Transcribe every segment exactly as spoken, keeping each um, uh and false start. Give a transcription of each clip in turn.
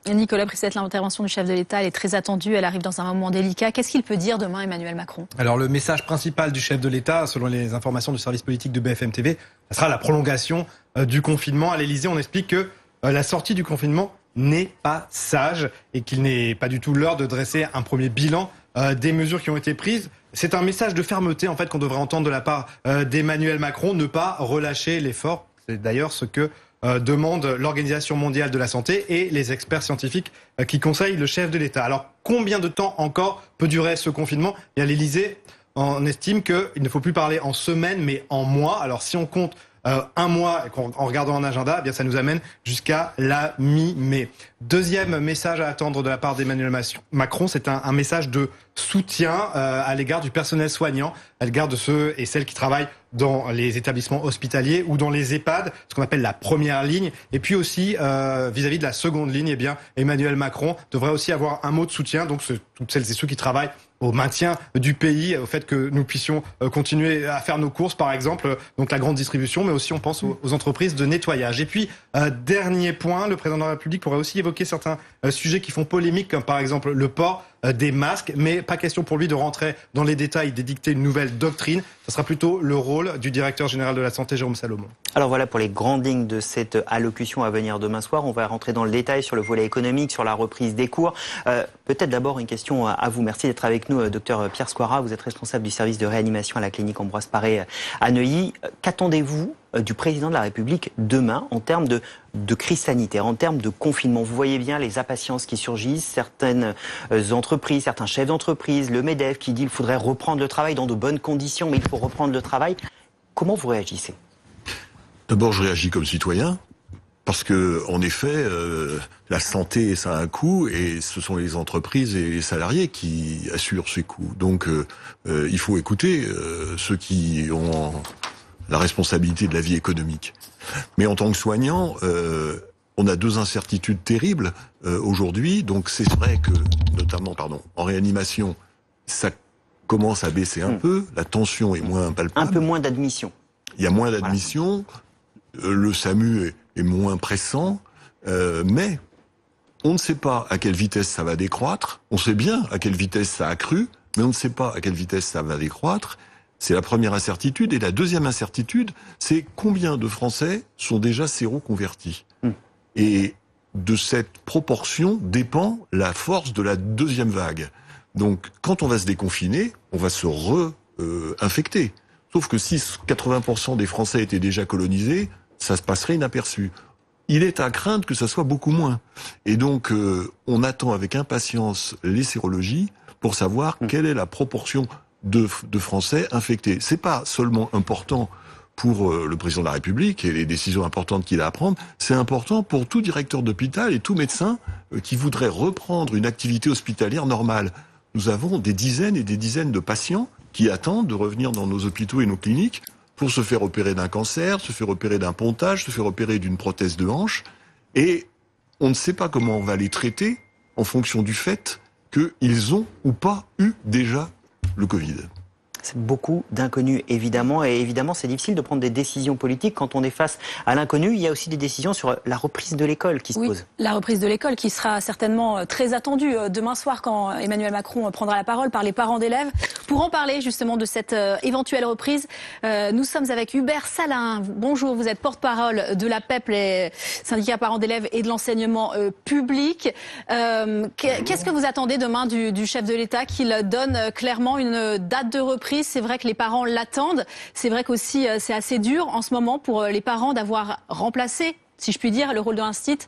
Nicolas Brissette, l'intervention du chef de l'État, elle est très attendue, elle arrive dans un moment délicat. Qu'est-ce qu'il peut dire demain, Emmanuel Macron? Alors le message principal du chef de l'État, selon les informations du service politique de B F M T V, ça sera la prolongation euh, du confinement. À l'Élysée, on explique que euh, la sortie du confinement n'est pas sage et qu'il n'est pas du tout l'heure de dresser un premier bilan euh, des mesures qui ont été prises. C'est un message de fermeté en fait qu'on devrait entendre de la part euh, d'Emmanuel Macron, ne pas relâcher l'effort. C'est d'ailleurs ce que Euh, demande l'Organisation mondiale de la santé et les experts scientifiques euh, qui conseillent le chef de l'État. Alors, combien de temps encore peut durer ce confinement? Et à l'Élysée, on estime qu'il ne faut plus parler en semaines, mais en mois. Alors, si on compte euh, un mois en regardant un agenda, eh bien, ça nous amène jusqu'à la mi-mai. Deuxième message à attendre de la part d'Emmanuel Macron, c'est un, un message de soutien euh, à l'égard du personnel soignant, à l'égard de ceux et celles qui travaillent dans les établissements hospitaliers ou dans les EHPAD, ce qu'on appelle la première ligne. Et puis aussi, euh, vis-à-vis de la seconde ligne, eh bien, Emmanuel Macron devrait aussi avoir un mot de soutien, donc ce, toutes celles et ceux qui travaillent au maintien du pays, au fait que nous puissions continuer à faire nos courses, par exemple, donc la grande distribution, mais aussi on pense aux, aux entreprises de nettoyage. Et puis, euh, dernier point, le président de la République pourrait aussi évoquer certains euh, sujets qui font polémique, comme par exemple le port euh, des masques, mais pas question pour lui de rentrer dans les détails, d'édicter une nouvelle doctrine. Ce sera plutôt le rôle du directeur général de la Santé, Jérôme Salomon. Alors voilà pour les grandes lignes de cette allocution à venir demain soir. On va rentrer dans le détail sur le volet économique, sur la reprise des cours. Euh, Peut-être d'abord une question à vous. Merci d'être avec nous, docteur Pierre Squara. Vous êtes responsable du service de réanimation à la clinique Ambroise Paré à Neuilly. Qu'attendez-vous du président de la République demain en termes de, de crise sanitaire, en termes de confinement? Vous voyez bien les impatiences qui surgissent, certaines entreprises, certains chefs d'entreprise, le MEDEF qui dit qu'il faudrait reprendre le travail dans de bonnes conditions, mais il faut reprendre le travail. Comment vous réagissez? D'abord, je réagis comme citoyen, parce que, en effet, euh, la santé, ça a un coût, et ce sont les entreprises et les salariés qui assurent ces coûts. Donc, euh, euh, il faut écouter euh, ceux qui ont la responsabilité de la vie économique. Mais en tant que soignant, euh, on a deux incertitudes terribles euh, aujourd'hui. Donc, c'est vrai que, notamment, pardon, en réanimation, ça commence à baisser un mmh. peu, la tension est moins palpable. Un peu moins d'admission. Il y a moins d'admission, voilà. Le SAMU est, est moins pressant, euh, mais on ne sait pas à quelle vitesse ça va décroître. On sait bien à quelle vitesse ça a cru, mais on ne sait pas à quelle vitesse ça va décroître. C'est la première incertitude. Et la deuxième incertitude, c'est combien de Français sont déjà séroconvertis. Mmh. Et de cette proportion dépend la force de la deuxième vague. Donc, quand on va se déconfiner, on va se re-infecter. Euh, Sauf que si quatre-vingts pour cent des Français étaient déjà colonisés, ça se passerait inaperçu. Il est à craindre que ça soit beaucoup moins. Et donc, euh, on attend avec impatience les sérologies pour savoir mmh. quelle est la proportion de, de Français infectés. C'est pas seulement important pour euh, le président de la République et les décisions importantes qu'il a à prendre, c'est important pour tout directeur d'hôpital et tout médecin euh, qui voudrait reprendre une activité hospitalière normale. Nous avons des dizaines et des dizaines de patients qui attendent de revenir dans nos hôpitaux et nos cliniques pour se faire opérer d'un cancer, se faire opérer d'un pontage, se faire opérer d'une prothèse de hanche. Et on ne sait pas comment on va les traiter en fonction du fait qu'ils ont ou pas eu déjà le Covid. C'est beaucoup d'inconnus, évidemment. Et évidemment, c'est difficile de prendre des décisions politiques quand on est face à l'inconnu. Il y a aussi des décisions sur la reprise de l'école qui se oui, posent. La reprise de l'école qui sera certainement très attendue demain soir quand Emmanuel Macron prendra la parole par les parents d'élèves. Pour en parler justement de cette éventuelle reprise, nous sommes avec Hubert Salin. Bonjour, vous êtes porte-parole de la P E P, les syndicats parents d'élèves et de l'enseignement public. Euh, Qu'est-ce que vous attendez demain du, du chef de l'État, qu'il donne clairement une date de reprise? C'est vrai que les parents l'attendent. C'est vrai qu'aussi c'est assez dur en ce moment pour les parents d'avoir remplacé, si je puis dire, le rôle de l'instit.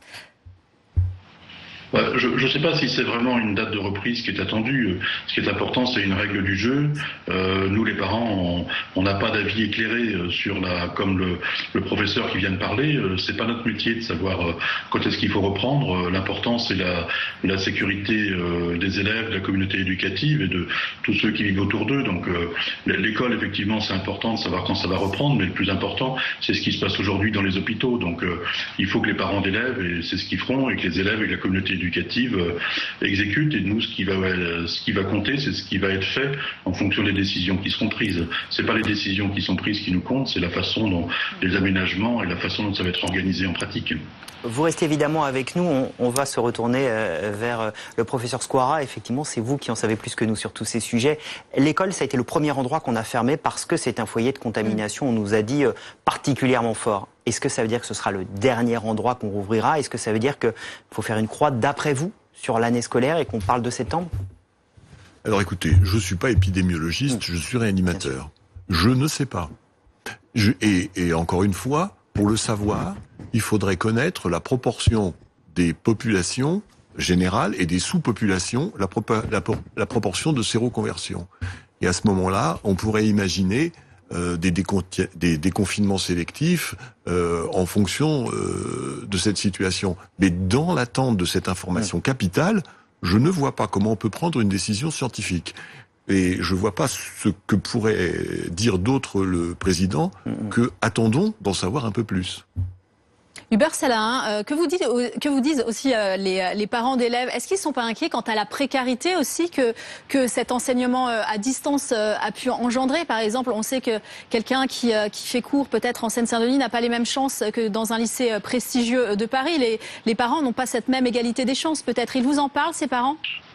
Bah, je ne sais pas si c'est vraiment une date de reprise qui est attendue. Ce qui est important, c'est une règle du jeu. Euh, nous, les parents, on n'a pas d'avis éclairé sur la, comme le, le professeur qui vient de parler. Euh, c'est pas notre métier de savoir euh, quand est-ce qu'il faut reprendre. Euh, L'important, c'est la, la sécurité euh, des élèves, de la communauté éducative et de tous ceux qui vivent autour d'eux. Donc, euh, l'école, effectivement, c'est important de savoir quand ça va reprendre, mais le plus important, c'est ce qui se passe aujourd'hui dans les hôpitaux. Donc, euh, il faut que les parents d'élèves, et c'est ce qu'ils feront, et que les élèves et la communauté éducative euh, exécute, et nous ce qui va euh, ce qui va compter, c'est ce qui va être fait en fonction des décisions qui seront prises. C'est pas les décisions qui sont prises qui nous comptent, c'est la façon dont les aménagements et la façon dont ça va être organisé en pratique. Vous restez évidemment avec nous, on, on va se retourner euh, vers euh, le professeur Squara. Effectivement, c'est vous qui en savez plus que nous sur tous ces sujets. L'école, ça a été le premier endroit qu'on a fermé parce que c'est un foyer de contamination, on nous a dit, euh, particulièrement fort. Est-ce que ça veut dire que ce sera le dernier endroit qu'on rouvrira? Est-ce que ça veut dire qu'il faut faire une croix d'après vous sur l'année scolaire et qu'on parle de septembre? Alors écoutez, je ne suis pas épidémiologiste, mmh. je suis réanimateur. Je ne sais pas. Je, et, et encore une fois, pour le savoir, il faudrait connaître la proportion des populations générales et des sous-populations, la, la, la proportion de séroconversion. Et à ce moment-là, on pourrait imaginer euh, des, des déconfinements sélectifs euh, en fonction euh, de cette situation. Mais dans l'attente de cette information capitale, je ne vois pas comment on peut prendre une décision scientifique. Et je ne vois pas ce que pourrait dire d'autre le président que attendons d'en savoir un peu plus. Hubert Salin, euh, que vous dites, que vous disent aussi euh, les, les parents d'élèves, est-ce qu'ils ne sont pas inquiets quant à la précarité aussi que, que cet enseignement euh, à distance euh, a pu engendrer? Par exemple, on sait que quelqu'un qui, euh, qui fait cours peut-être en Seine-Saint-Denis n'a pas les mêmes chances que dans un lycée euh, prestigieux de Paris. Les, les parents n'ont pas cette même égalité des chances peut-être. Ils vous en parlent, ces parents ?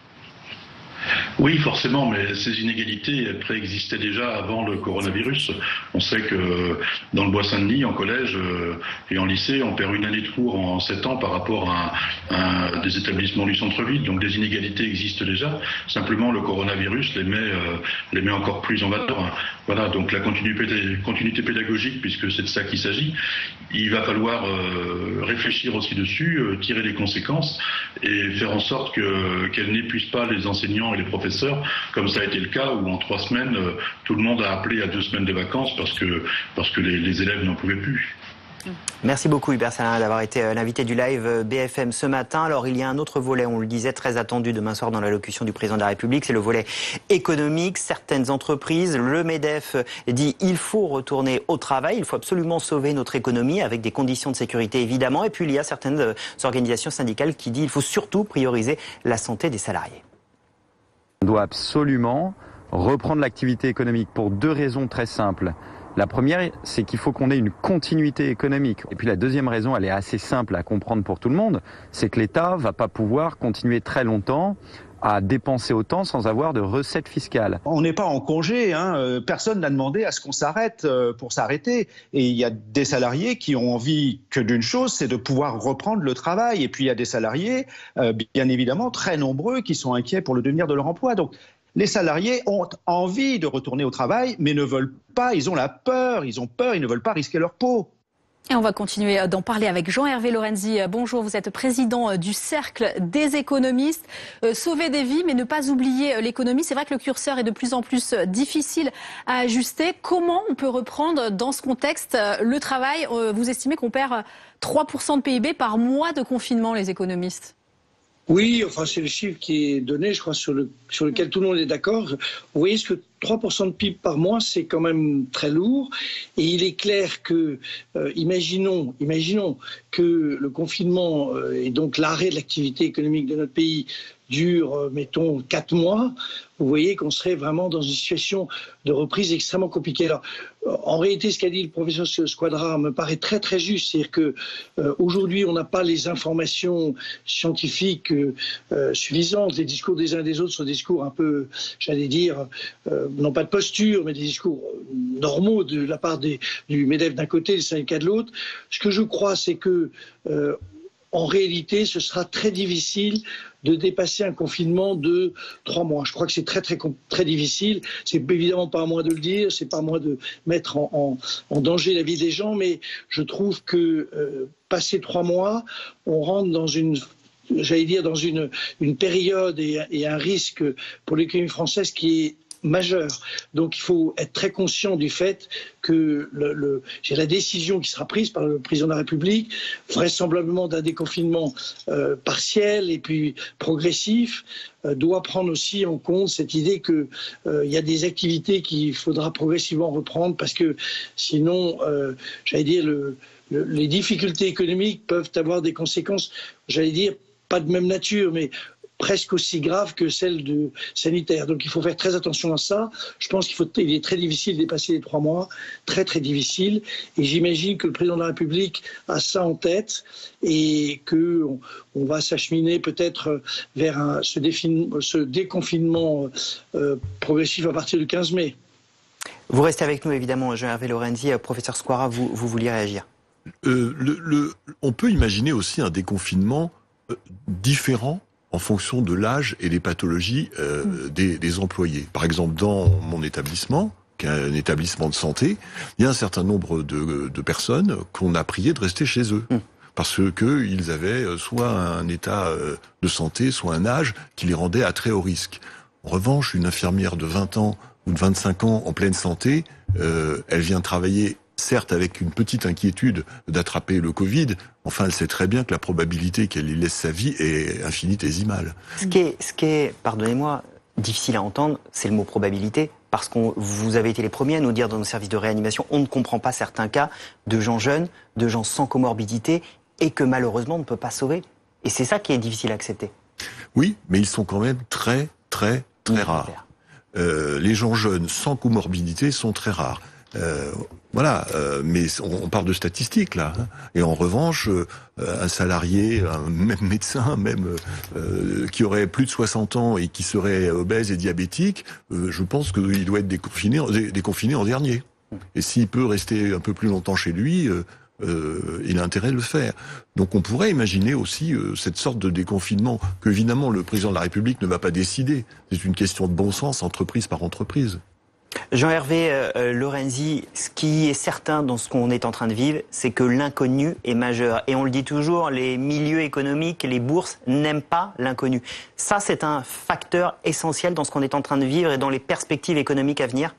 Oui, forcément, mais ces inégalités elles préexistaient déjà avant le coronavirus. On sait que dans le Bois-Saint-Denis, en collège euh, et en lycée, on perd une année de cours en sept ans par rapport à, à des établissements du centre-ville. Donc des inégalités existent déjà. Simplement, le coronavirus les met, euh, les met encore plus en valeur. Voilà, donc la continuité, continuité pédagogique, puisque c'est de ça qu'il s'agit, il va falloir euh, réfléchir aussi dessus, euh, tirer les conséquences et faire en sorte que, qu'elle n'épuise pas les enseignants et les professeurs, comme ça a été le cas où en trois semaines, euh, tout le monde a appelé à deux semaines de vacances parce que, parce que les, les élèves n'en pouvaient plus. Merci beaucoup Hubert Salin d'avoir été l'invité du live B F M ce matin. Alors il y a un autre volet, on le disait, très attendu demain soir dans l'allocution du président de la République, c'est le volet économique. Certaines entreprises, le MEDEF dit il faut retourner au travail, il faut absolument sauver notre économie avec des conditions de sécurité évidemment. Et puis il y a certaines organisations syndicales qui disent il faut surtout prioriser la santé des salariés. On doit absolument reprendre l'activité économique pour deux raisons très simples. La première, c'est qu'il faut qu'on ait une continuité économique. Et puis la deuxième raison, elle est assez simple à comprendre pour tout le monde, c'est que l'État va pas pouvoir continuer très longtemps à dépenser autant sans avoir de recettes fiscales. On n'est pas en congé, hein. Personne n'a demandé à ce qu'on s'arrête pour s'arrêter. Et il y a des salariés qui ont envie que d'une chose, c'est de pouvoir reprendre le travail. Et puis il y a des salariés, bien évidemment, très nombreux qui sont inquiets pour le devenir de leur emploi. Donc les salariés ont envie de retourner au travail, mais ne veulent pas, ils ont la peur, ils ont peur, ils ne veulent pas risquer leur peau. Et on va continuer d'en parler avec Jean-Hervé Lorenzi. Bonjour, vous êtes président du Cercle des économistes. Euh, sauver des vies, mais ne pas oublier l'économie. C'est vrai que le curseur est de plus en plus difficile à ajuster. Comment on peut reprendre dans ce contexte le travail? euh, Vous estimez qu'on perd trois pour cent de P I B par mois de confinement, les économistes? Oui, enfin c'est le chiffre qui est donné, je crois, sur, le, sur lequel tout le monde est d'accord. Vous voyez ce que trois pour cent de P I B par mois, c'est quand même très lourd. Et il est clair que, euh, imaginons, imaginons que le confinement euh, et donc l'arrêt de l'activité économique de notre pays dure, euh, mettons, quatre mois. Vous voyez qu'on serait vraiment dans une situation de reprise extrêmement compliquée. Alors, en réalité, ce qu'a dit le professeur Squadra me paraît très très juste. C'est-à-dire que euh, aujourd'hui, on n'a pas les informations scientifiques euh, suffisantes. Les discours des uns et des autres sont des discours un peu, j'allais dire, euh, non pas de posture, mais des discours normaux de la part des, du MEDEF d'un côté et des syndicats de l'autre. Ce que je crois, c'est que euh, en réalité, ce sera très difficile de dépasser un confinement de trois mois. Je crois que c'est très, très, très difficile. C'est évidemment pas à moi de le dire, c'est pas à moi de mettre en, en, en danger la vie des gens, mais je trouve que euh, passé trois mois, on rentre dans une, j'allais dire, dans une, une période et, et un risque pour l'économie française qui est majeur. Donc il faut être très conscient du fait que le, le, j'ai la décision qui sera prise par le président de la République, vraisemblablement d'un déconfinement euh, partiel et puis progressif, euh, doit prendre aussi en compte cette idée qu'il euh, y a des activités qu'il faudra progressivement reprendre parce que sinon, euh, j'allais dire, le, le, les difficultés économiques peuvent avoir des conséquences, j'allais dire, pas de même nature, mais presque aussi grave que celle de sanitaire. Donc il faut faire très attention à ça. Je pense qu'il faut, il est très difficile de dépasser les trois mois, très très difficile. Et j'imagine que le président de la République a ça en tête et que on, on va s'acheminer peut-être vers un, ce, défin, ce déconfinement euh, progressif à partir du quinze mai. Vous restez avec nous évidemment, Jean-Hervé Lorenzi. Professeur Squara, vous, vous vouliez réagir? euh, le, le, On peut imaginer aussi un déconfinement euh, différent en fonction de l'âge et des pathologies euh, mmh. des, des employés. Par exemple, dans mon établissement, qui est un établissement de santé, il y a un certain nombre de, de personnes qu'on a prié de rester chez eux. Mmh. Parce qu'ils avaient soit un état de santé, soit un âge qui les rendait à très haut risque. En revanche, une infirmière de vingt ans ou de vingt-cinq ans en pleine santé, euh, elle vient travailler, certes avec une petite inquiétude d'attraper le Covid, enfin elle sait très bien que la probabilité qu'elle y laisse sa vie est infinitésimale. Ce qui est, ce qui est, pardonnez-moi, difficile à entendre, c'est le mot probabilité, parce que vous avez été les premiers à nous dire dans nos services de réanimation, on ne comprend pas certains cas de gens jeunes, de gens sans comorbidité, et que malheureusement on ne peut pas sauver. Et c'est ça qui est difficile à accepter. Oui, mais ils sont quand même très, très, très mmh, rares. Euh, les gens jeunes sans comorbidité sont très rares. Euh, voilà, euh, mais on, on parle de statistiques là. Hein. Et en revanche, euh, un salarié, un même médecin, même euh, qui aurait plus de soixante ans et qui serait obèse et diabétique, euh, je pense qu'il doit être déconfiné, déconfiné en dernier. Et s'il peut rester un peu plus longtemps chez lui, euh, euh, il a intérêt de le faire. Donc on pourrait imaginer aussi euh, cette sorte de déconfinement que évidemment le président de la République ne va pas décider. C'est une question de bon sens, entreprise par entreprise. Jean-Hervé euh, Lorenzi, ce qui est certain dans ce qu'on est en train de vivre, c'est que l'inconnu est majeur. Et on le dit toujours, les milieux économiques, les bourses n'aiment pas l'inconnu. Ça, c'est un facteur essentiel dans ce qu'on est en train de vivre et dans les perspectives économiques à venir.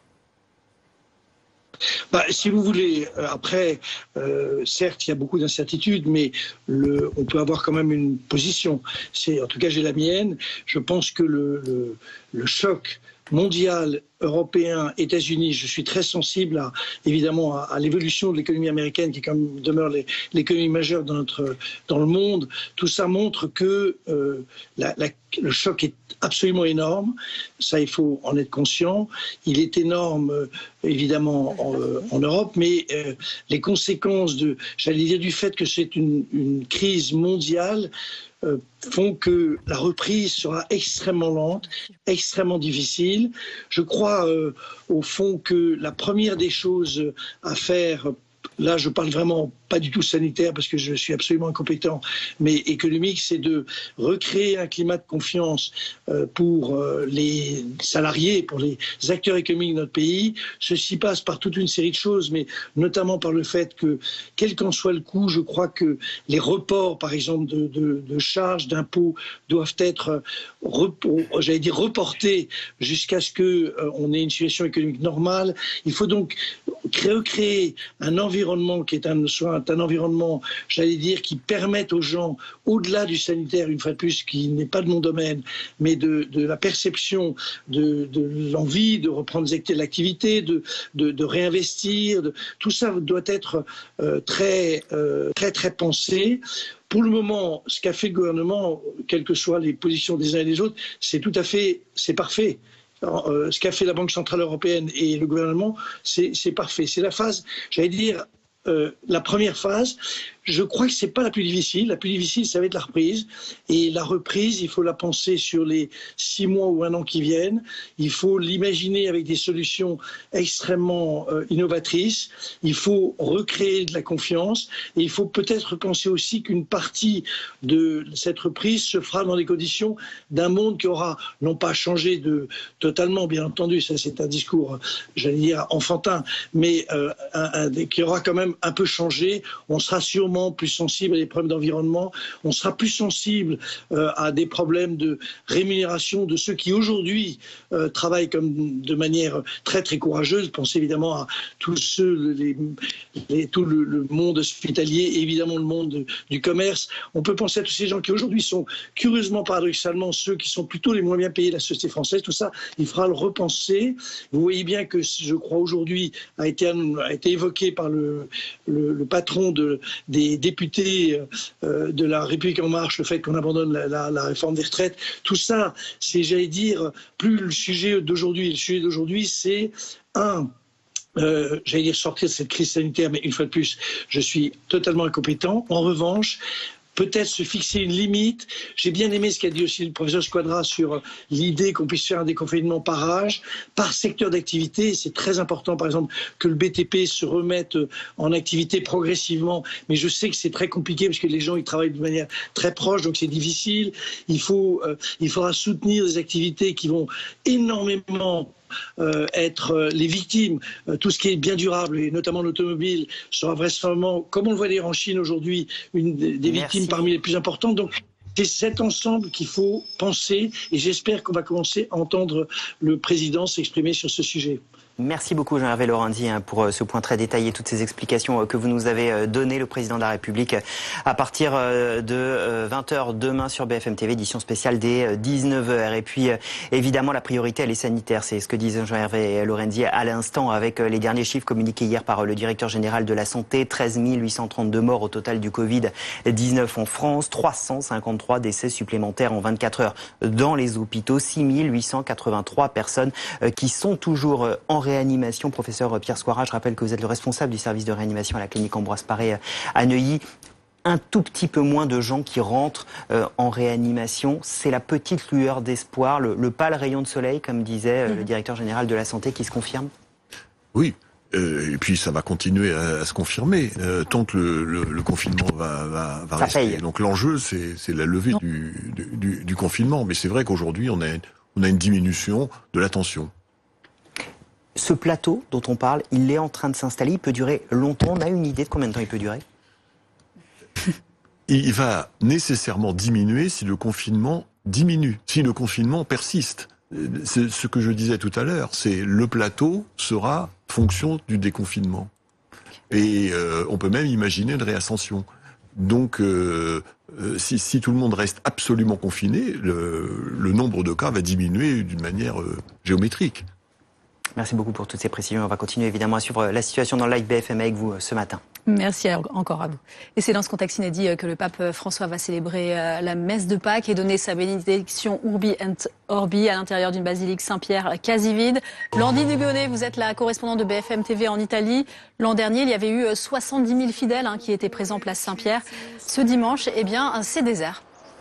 Bah, si vous voulez, après, euh, certes, il y a beaucoup d'incertitudes, mais le, on peut avoir quand même une position. C'est, en tout cas, j'ai la mienne. Je pense que le, le, le choc mondial, européen, États-Unis, je suis très sensible à, évidemment à, à l'évolution de l'économie américaine qui quand même demeure l'économie majeure dans, notre, dans le monde. Tout ça montre que euh, la, la, le choc est absolument énorme. Ça, il faut en être conscient. Il est énorme, euh, évidemment, en, euh, en Europe, mais euh, les conséquences de, j'allais dire, du fait que c'est une, une crise mondiale euh, font que la reprise sera extrêmement lente, extrêmement difficile. Je crois, euh, au fond, que la première des choses à faire, là je parle vraiment pas du tout sanitaire parce que je suis absolument incompétent, mais économique, c'est de recréer un climat de confiance euh, pour euh, les salariés, pour les acteurs économiques de notre pays. Ceci passe par toute une série de choses, mais notamment par le fait que, quel qu'en soit le coût, je crois que les reports, par exemple, de, de, de charges, d'impôts, doivent être, j'allais dire, reportés jusqu'à ce qu'on euh, ait une situation économique normale. Il faut donc recréer un environnement qui est un, soit un environnement, j'allais dire, qui permette aux gens, au-delà du sanitaire, une fois de plus, qui n'est pas de mon domaine, mais de, de la perception, de, de l'envie de reprendre l'activité, de, de, de réinvestir, de, tout ça doit être euh, très, euh, très, très pensé. Pour le moment, ce qu'a fait le gouvernement, quelles que soient les positions des uns et des autres, c'est tout à fait, c'est parfait. Alors, euh, ce qu'a fait la Banque Centrale Européenne et le gouvernement, c'est parfait. C'est la phase, j'allais dire, euh, la première phase. Je crois que ce n'est pas la plus difficile. La plus difficile, ça va être la reprise. Et la reprise, il faut la penser sur les six mois ou un an qui viennent. Il faut l'imaginer avec des solutions extrêmement euh, innovatrices. Il faut recréer de la confiance. Et il faut peut-être penser aussi qu'une partie de cette reprise se fera dans les conditions d'un monde qui aura, non pas changé de, totalement, bien entendu, ça c'est un discours, j'allais dire, enfantin, mais euh, un, un, qui aura quand même un peu changé. On sera sûrement plus sensible à des problèmes d'environnement, on sera plus sensible euh, à des problèmes de rémunération de ceux qui aujourd'hui euh, travaillent comme de manière très très courageuse. Pensez évidemment à tous ceux, les, les, tout le, le monde hospitalier, évidemment le monde de, du commerce. On peut penser à tous ces gens qui aujourd'hui sont curieusement, paradoxalement, ceux qui sont plutôt les moins bien payés de la société française. Tout ça, il faudra le repenser. Vous voyez bien que, je crois, aujourd'hui a été, a été évoqué par le, le, le patron de, des les députés euh, de la République En Marche, le fait qu'on abandonne la, la, la réforme des retraites, tout ça, c'est, j'allais dire, plus le sujet d'aujourd'hui. Le sujet d'aujourd'hui, c'est un... Euh, j'allais dire sortir de cette crise sanitaire, mais une fois de plus, je suis totalement incompétent. En revanche, peut-être se fixer une limite. J'ai bien aimé ce qu'a dit aussi le professeur Squadra sur l'idée qu'on puisse faire un déconfinement par âge, par secteur d'activité. C'est très important, par exemple, que le B T P se remette en activité progressivement. Mais je sais que c'est très compliqué parce que les gens ils travaillent de manière très proche, donc c'est difficile. Il faut, euh, il faudra soutenir des activités qui vont énormément Euh, être euh, les victimes. Euh, tout ce qui est bien durable, et notamment l'automobile, sera vraisemblablement, comme on le voit d'ailleurs en Chine aujourd'hui, une des, des victimes parmi les plus importantes. Donc, c'est cet ensemble qu'il faut penser, et j'espère qu'on va commencer à entendre le président s'exprimer sur ce sujet. Merci beaucoup Jean-Hervé Lorendi pour ce point très détaillé, toutes ces explications que vous nous avez données. Le président de la République à partir de vingt heures demain sur B F M T V, édition spéciale dès dix-neuf heures. Et puis évidemment la priorité elle est sanitaire, c'est ce que disait Jean-Hervé Lorendi à l'instant avec les derniers chiffres communiqués hier par le directeur général de la santé. treize mille huit cent trente-deux morts au total du Covid dix-neuf en France, trois cent cinquante-trois décès supplémentaires en vingt-quatre heures dans les hôpitaux, six mille huit cent quatre-vingt-trois personnes qui sont toujours en réanimation. Professeur Pierre Squara, je rappelle que vous êtes le responsable du service de réanimation à la clinique Ambroise Paré à Neuilly. Un tout petit peu moins de gens qui rentrent euh, en réanimation. C'est la petite lueur d'espoir, le, le pâle rayon de soleil, comme disait euh, mmh. le directeur général de la santé, qui se confirme. Oui. Euh, et puis ça va continuer à, à se confirmer euh, tant que le, le, le confinement va, va, va rester. Paye. Donc l'enjeu, c'est, c'est la levée du, du, du confinement. Mais c'est vrai qu'aujourd'hui, on a, on a une diminution de la tension. Ce plateau dont on parle, il est en train de s'installer, il peut durer longtemps. On a une idée de combien de temps il peut durer ? Il va nécessairement diminuer si le confinement diminue, si le confinement persiste. C'est ce que je disais tout à l'heure, c'est le plateau sera fonction du déconfinement. Et euh, on peut même imaginer une réascension. Donc, euh, si, si tout le monde reste absolument confiné, le, le nombre de cas va diminuer d'une manière euh, géométrique. Merci beaucoup pour toutes ces précisions. On va continuer évidemment à suivre la situation dans le live B F M avec vous ce matin. Merci encore à vous. Et c'est dans ce contexte inédit que le pape François va célébrer la messe de Pâques et donner sa bénédiction Urbi et Orbi à l'intérieur d'une basilique Saint-Pierre quasi vide. Blandine Hugonnet, vous êtes la correspondante de B F M T V en Italie. L'an dernier, il y avait eu soixante-dix mille fidèles hein, qui étaient présents place Saint-Pierre. Ce dimanche, eh bien, c'est désert.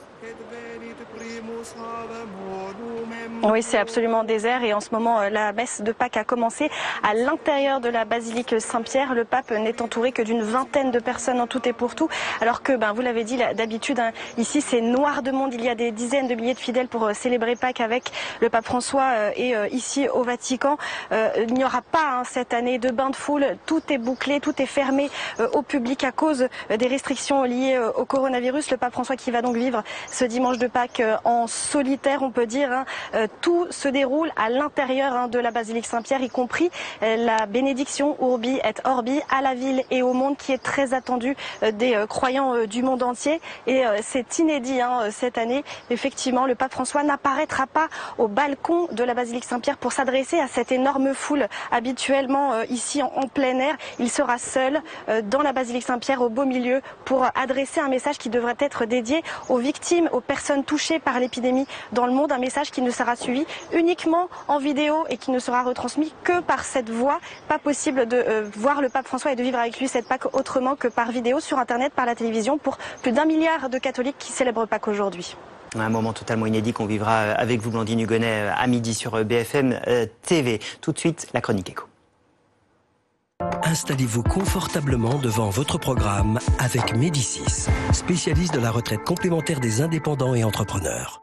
Oui, c'est absolument désert et en ce moment, la messe de Pâques a commencé à l'intérieur de la basilique Saint-Pierre. Le pape n'est entouré que d'une vingtaine de personnes en tout et pour tout, alors que, ben, vous l'avez dit, d'habitude, hein, ici, c'est noir de monde. Il y a des dizaines de milliers de fidèles pour célébrer Pâques avec le pape François euh, et euh, ici au Vatican. Euh, il n'y aura pas hein, cette année de bain de foule. Tout est bouclé, tout est fermé euh, au public à cause euh, des restrictions liées euh, au coronavirus. Le pape François qui va donc vivre ce dimanche de Pâques euh, en solitaire, on peut dire. Hein, euh, Tout se déroule à l'intérieur hein, de la basilique Saint-Pierre, y compris euh, la bénédiction Urbi et Orbi à la ville et au monde qui est très attendue euh, des euh, croyants euh, du monde entier. Et euh, c'est inédit hein, cette année. Effectivement, le pape François n'apparaîtra pas au balcon de la basilique Saint-Pierre pour s'adresser à cette énorme foule habituellement euh, ici en, en plein air. Il sera seul euh, dans la basilique Saint-Pierre au beau milieu pour adresser un message qui devrait être dédié aux victimes, aux personnes touchées par l'épidémie dans le monde. Un message qui ne sera suivi uniquement en vidéo et qui ne sera retransmis que par cette voix. Pas possible de euh, voir le pape François et de vivre avec lui cette Pâques autrement que par vidéo, sur Internet, par la télévision, pour plus d'un milliard de catholiques qui célèbrent Pâques aujourd'hui. Un moment totalement inédit qu'on vivra avec vous, Blandine Hugonnet, à midi sur B F M T V. Tout de suite, la chronique éco. Installez-vous confortablement devant votre programme avec Médicis, spécialiste de la retraite complémentaire des indépendants et entrepreneurs.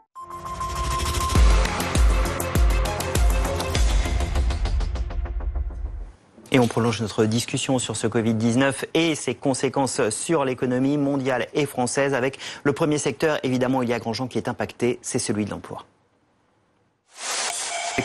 Et on prolonge notre discussion sur ce Covid dix-neuf et ses conséquences sur l'économie mondiale et française avec le premier secteur, évidemment, il y a Grandjean qui est impacté, c'est celui de l'emploi.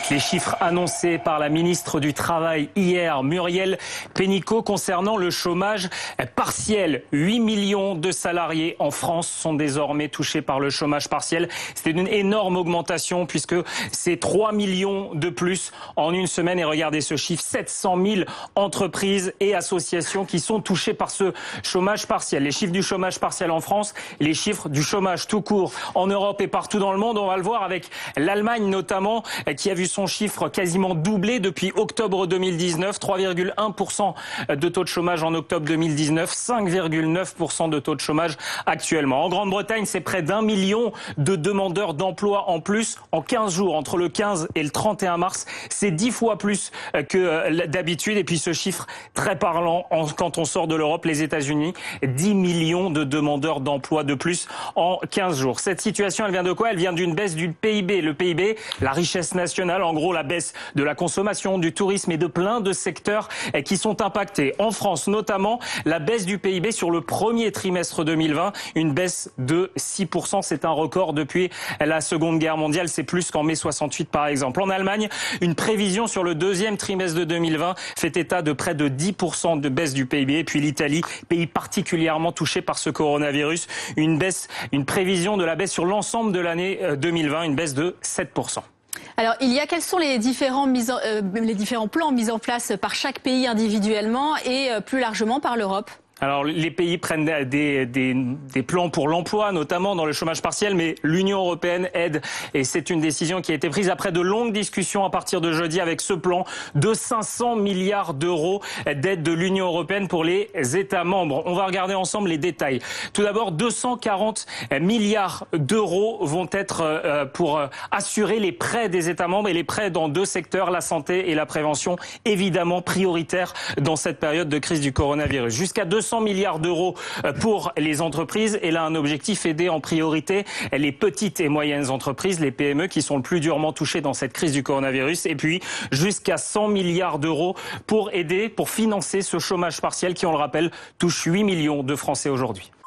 Les chiffres annoncés par la ministre du Travail hier, Muriel Pénicaud, concernant le chômage partiel. huit millions de salariés en France sont désormais touchés par le chômage partiel. C'est une énorme augmentation puisque c'est trois millions de plus en une semaine. Et regardez ce chiffre, sept cent mille entreprises et associations qui sont touchées par ce chômage partiel. Les chiffres du chômage partiel en France, les chiffres du chômage tout court en Europe et partout dans le monde. On va le voir avec l'Allemagne notamment, qui a vu son chiffre quasiment doublé depuis octobre deux mille dix-neuf. trois virgule un pour cent de taux de chômage en octobre deux mille dix-neuf, cinq virgule neuf pour cent de taux de chômage actuellement. En Grande-Bretagne, c'est près d'un million de demandeurs d'emploi en plus en quinze jours. Entre le quinze et le trente et un mars, c'est dix fois plus que d'habitude. Et puis ce chiffre très parlant quand on sort de l'Europe, les États-Unis, dix millions de demandeurs d'emploi de plus en quinze jours. Cette situation, elle vient de quoi? Elle vient d'une baisse du P I B. Le P I B, la richesse nationale, en gros la baisse de la consommation, du tourisme et de plein de secteurs qui sont impactés. En France notamment, la baisse du P I B sur le premier trimestre deux mille vingt, une baisse de six pour cent. C'est un record depuis la Seconde Guerre mondiale. C'est plus qu'en mai soixante-huit par exemple. En Allemagne, une prévision sur le deuxième trimestre de deux mille vingt fait état de près de dix pour cent de baisse du P I B. Et puis l'Italie, pays particulièrement touché par ce coronavirus, une baisse, une prévision de la baisse sur l'ensemble de l'année deux mille vingt, une baisse de sept pour cent. Alors, il y a quels sont les différents, mises en, euh, les différents plans mis en place par chaque pays individuellement et euh, plus largement par l'Europe ? Alors, les pays prennent des, des, des plans pour l'emploi, notamment dans le chômage partiel, mais l'Union européenne aide. Et c'est une décision qui a été prise après de longues discussions à partir de jeudi avec ce plan de cinq cents milliards d'euros d'aide de l'Union européenne pour les États membres. On va regarder ensemble les détails. Tout d'abord, deux cent quarante milliards d'euros vont être pour assurer les prêts des États membres et les prêts dans deux secteurs, la santé et la prévention, évidemment prioritaires dans cette période de crise du coronavirus. Jusqu'à deux cents milliards d'euros pour les entreprises. Et là, un objectif, aider en priorité les petites et moyennes entreprises, les P M E, qui sont le plus durement touchées dans cette crise du coronavirus. Et puis, jusqu'à cent milliards d'euros pour aider, pour financer ce chômage partiel qui, on le rappelle, touche huit millions de Français aujourd'hui.